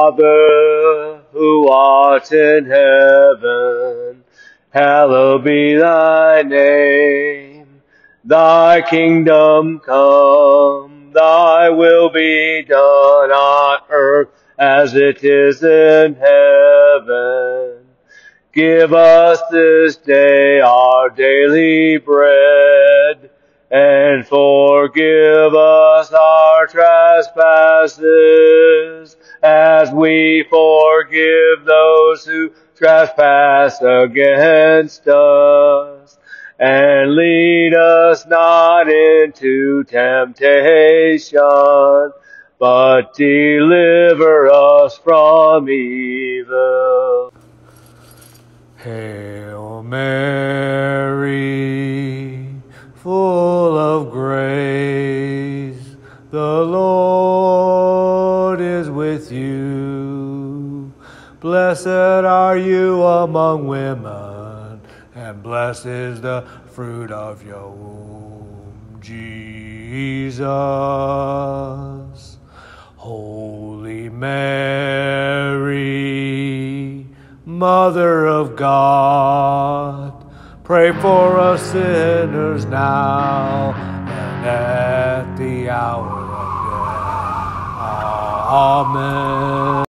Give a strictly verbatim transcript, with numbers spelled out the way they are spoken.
Father, who art in heaven, hallowed be thy name. Thy kingdom come, thy will be done on earth as it is in heaven. Give us this day our daily bread, and forgive us our trespasses, as we forgive those who trespass against us. And lead us not into temptation, but deliver us from evil. Hail Mary, full of grace, the Lord is with you. Blessed are you among women, and blessed is the fruit of your womb, Jesus. Holy Mary, Mother of God, pray for us sinners now and at the hour of death. Amen.